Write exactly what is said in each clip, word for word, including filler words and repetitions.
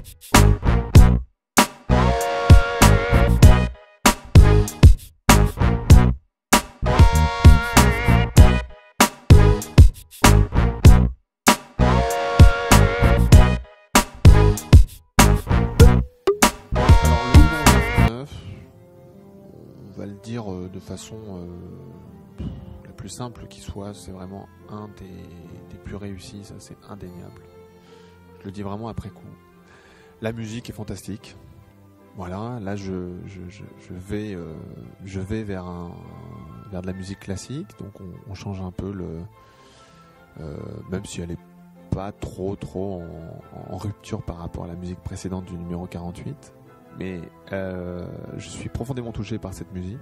De façon euh, la plus simple qui soit, c'est vraiment un des, des plus réussis, ça c'est indéniable. Je le dis vraiment après coup. La musique est fantastique. Voilà, là je, je, je, je vais, euh, je vais vers, un, vers de la musique classique, donc on, on change un peu le, euh, même si elle est pas trop trop en, en rupture par rapport à la musique précédente du numéro quarante-huit, mais euh, je suis profondément touché par cette musique.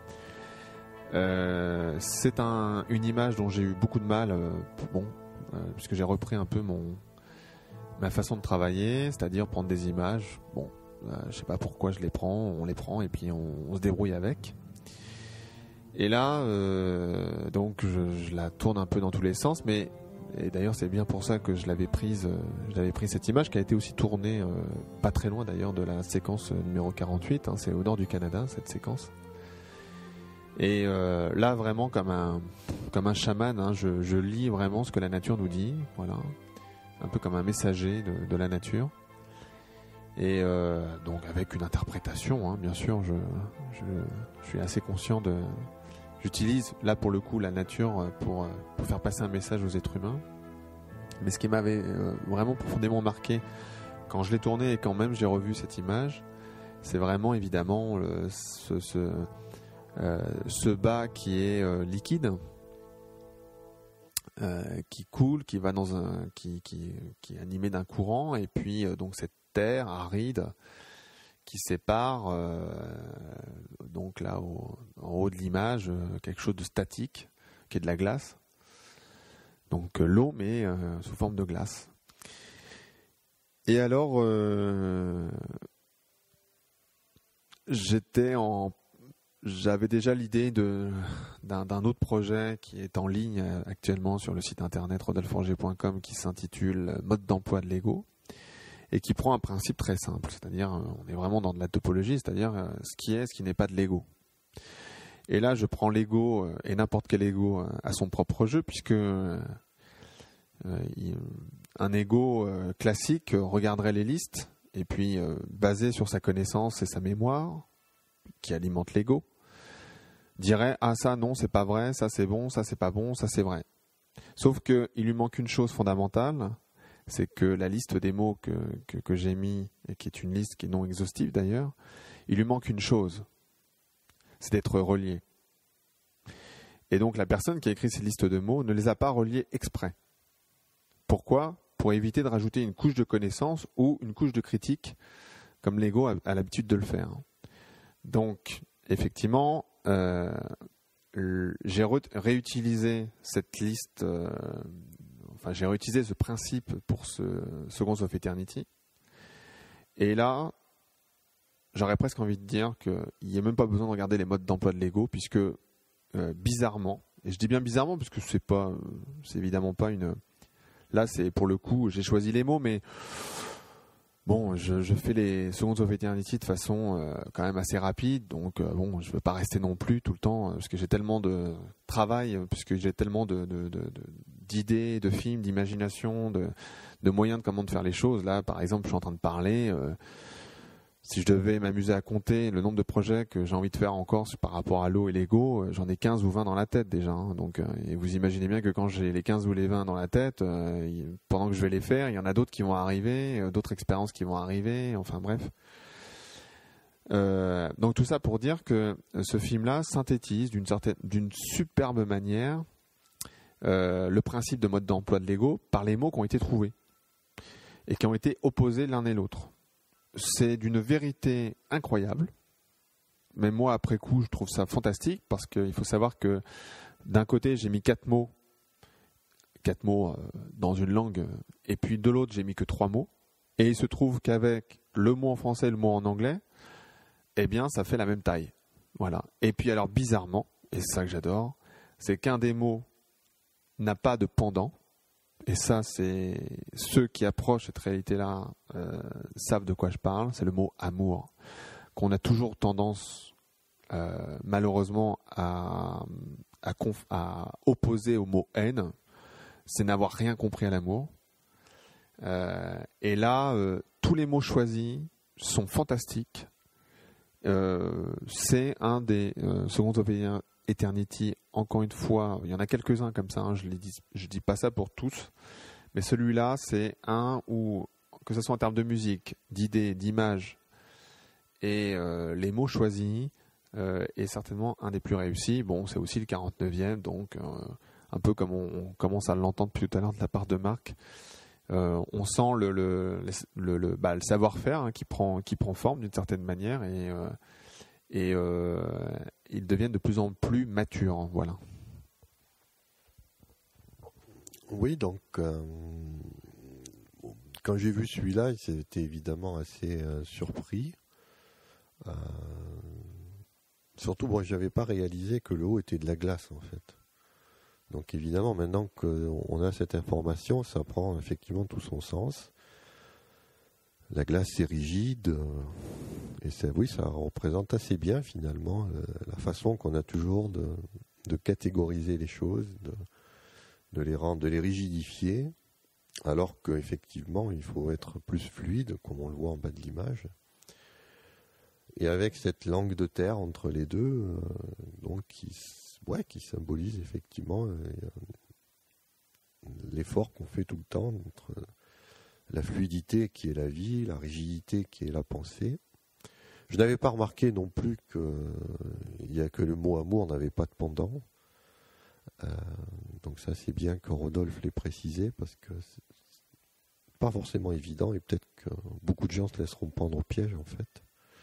Euh, c'est un, une image dont j'ai eu beaucoup de mal, euh, bon, euh, puisque j'ai repris un peu mon, ma façon de travailler, c'est-à-dire prendre des images. Bon, euh, je sais pas pourquoi je les prends, on les prend et puis on, on se débrouille avec. Et là, euh, donc je, je la tourne un peu dans tous les sens, mais et d'ailleurs c'est bien pour ça que je l'avais prise, euh, je l'avais prise cette image qui a été aussi tournée euh, pas très loin d'ailleurs de la séquence numéro quarante-huit. Hein, c'est au nord du Canada cette séquence. Et euh, là vraiment comme un comme un chaman, hein, je, je lis vraiment ce que la nature nous dit, voilà, un peu comme un messager de, de la nature. Et euh, donc avec une interprétation, hein, bien sûr, je, je, je suis assez conscient de, j'utilise là pour le coup la nature pour pour faire passer un message aux êtres humains. Mais ce qui m'avait euh, vraiment profondément marqué quand je l'ai tourné et quand même j'ai revu cette image, c'est vraiment évidemment le, ce, ce Euh, ce bas qui est euh, liquide, euh, qui coule, qui va dans un, qui, qui, qui est animé d'un courant, et puis euh, donc cette terre aride qui sépare, euh, donc là au, en haut de l'image, euh, quelque chose de statique, qui est de la glace. Donc euh, l'eau, mais euh, sous forme de glace. Et alors, euh, j'étais en J'avais déjà l'idée de, d'un, d'un autre projet qui est en ligne actuellement sur le site internet rodolphe forger point com qui s'intitule Mode d'emploi de Lego et qui prend un principe très simple, c'est-à-dire on est vraiment dans de la topologie, c'est-à-dire ce qui est, ce qui n'est pas de Lego. Et là je prends Lego et n'importe quel Lego à son propre jeu puisque euh, un Lego classique regarderait les listes et puis euh, basé sur sa connaissance et sa mémoire qui alimente Lego, dirait ah ça non c'est pas vrai, ça c'est bon, ça c'est pas bon, ça c'est vrai. Sauf que il lui manque une chose fondamentale, c'est que la liste des mots que, que, que j'ai mis, et qui est une liste qui est non exhaustive d'ailleurs, il lui manque une chose, c'est d'être relié. Et donc la personne qui a écrit ces listes de mots ne les a pas reliés exprès. Pourquoi ? Pour éviter de rajouter une couche de connaissance ou une couche de critique, comme Lego a, a l'habitude de le faire. Donc, effectivement, euh, j'ai re- réutilisé cette liste, euh, enfin, j'ai réutilisé ce principe pour ce Seconds of Eternity. Et là, j'aurais presque envie de dire qu'il n'y a même pas besoin de regarder les modes d'emploi de Lego, puisque euh, bizarrement, et je dis bien bizarrement, parce que c'est pas, c'est évidemment pas une. Là, c'est pour le coup, j'ai choisi les mots, mais. Bon, je, je fais les Seconds of Eternity de façon euh, quand même assez rapide, donc euh, bon, je ne veux pas rester non plus tout le temps, euh, parce que j'ai tellement de travail, euh, puisque j'ai tellement de, de, de, de, d'idées, de films, d'imagination, de, de moyens de comment de faire les choses. Là, par exemple, je suis en train de parler, euh, si je devais m'amuser à compter le nombre de projets que j'ai envie de faire encore par rapport à l'eau et Lego, euh, j'en ai quinze ou vingt dans la tête déjà. Hein, donc, euh, et vous imaginez bien que quand j'ai les quinze ou les vingt dans la tête, euh, il, pendant que je vais les faire, il y en a d'autres qui vont arriver, euh, d'autres expériences qui vont arriver, enfin bref. Euh, donc tout ça pour dire que ce film-là synthétise d'une certaine, d'une superbe manière euh, le principe de mode d'emploi de Lego par les mots qui ont été trouvés et qui ont été opposés l'un et l'autre. C'est d'une vérité incroyable. Même moi, après coup, je trouve ça fantastique parce qu'il faut savoir que d'un côté, j'ai mis quatre mots, quatre mots euh, dans une langue, et puis de l'autre, j'ai mis que trois mots. Et il se trouve qu'avec le mot en français et le mot en anglais, eh bien, ça fait la même taille. Voilà. Et puis alors, bizarrement, et c'est ça que j'adore, c'est qu'un des mots n'a pas de pendant. et ça, c'est ceux qui approchent cette réalité-là euh, savent de quoi je parle, c'est le mot amour, qu'on a toujours tendance, euh, malheureusement, à, à, conf- à opposer au mot haine. C'est n'avoir rien compris à l'amour. Euh, et là, euh, tous les mots choisis sont fantastiques. Euh, c'est un des euh, Second Opinion Eternity, encore une fois, il y en a quelques-uns comme ça, hein, je ne dis, je dis pas ça pour tous, mais celui-là, c'est un où, que ce soit en termes de musique, d'idées, d'images, et euh, les mots choisis, euh, est certainement un des plus réussis. Bon, c'est aussi le quarante-neuvième, donc euh, un peu comme on, on commence à l'entendre depuis tout à l'heure de la part de Marc. Euh, on sent le, le, le, le, bah, le savoir-faire hein, qui, prend, qui prend forme d'une certaine manière, et, euh, et euh, ils deviennent de plus en plus matures. Hein, voilà. Oui, donc euh, quand j'ai vu celui-là, j'étais évidemment assez euh, surpris. Euh, surtout, moi, je n'avais pas réalisé que le haut était de la glace, en fait. Donc évidemment, maintenant qu'on a cette information, ça prend effectivement tout son sens. La glace, c'est rigide, euh, et ça, oui, ça représente assez bien finalement euh, la façon qu'on a toujours de, de catégoriser les choses, de, de les rendre, de les rigidifier, alors qu'effectivement, il faut être plus fluide, comme on le voit en bas de l'image. Et avec cette langue de terre entre les deux, euh, donc qui, ouais, qui symbolise effectivement euh, l'effort qu'on fait tout le temps entre la fluidité qui est la vie, la rigidité qui est la pensée. Je n'avais pas remarqué non plus qu'il n'y a que le mot amour n'avait pas de pendant. Euh, donc ça, c'est bien que Rodolphe l'ait précisé, parce que c'est pas forcément évident, et peut-être que beaucoup de gens se laisseront prendre au piège en fait.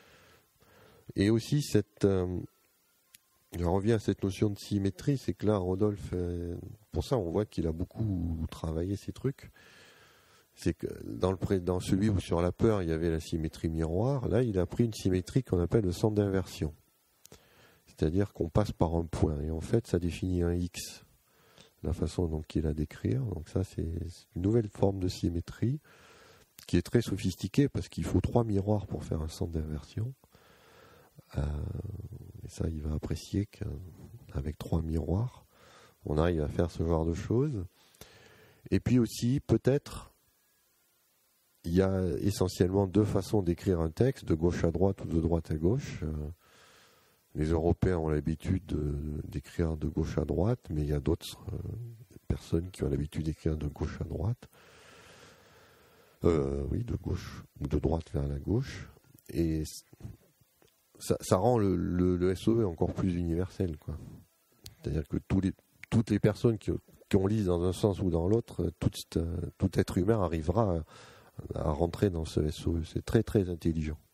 Et aussi cette... Euh, je reviens à cette notion de symétrie, c'est que là, Rodolphe, euh, pour ça, on voit qu'il a beaucoup travaillé ces trucs. C'est que dans, le, dans celui où sur la peur, il y avait la symétrie miroir, là, il a pris une symétrie qu'on appelle le centre d'inversion. C'est-à-dire qu'on passe par un point, et en fait, ça définit un X, la façon dont il a décrire. Donc ça, c'est une nouvelle forme de symétrie qui est très sophistiquée, parce qu'il faut trois miroirs pour faire un centre d'inversion. Euh, et ça, il va apprécier qu'avec trois miroirs, on arrive à faire ce genre de choses. Et puis aussi, peut-être, il y a essentiellement deux façons d'écrire un texte, de gauche à droite ou de droite à gauche. Euh, les Européens ont l'habitude de, d'écrire de gauche à droite, mais il y a d'autres euh, personnes qui ont l'habitude d'écrire de gauche à droite. Euh, oui, de gauche ou de droite vers la gauche. Et ça, ça rend le, le, le S O E encore plus universel, quoi. C'est-à-dire que tous les, toutes les personnes qui, qui ont lisent dans un sens ou dans l'autre, tout, tout être humain arrivera à, à rentrer dans ce S O E. C'est très très intelligent.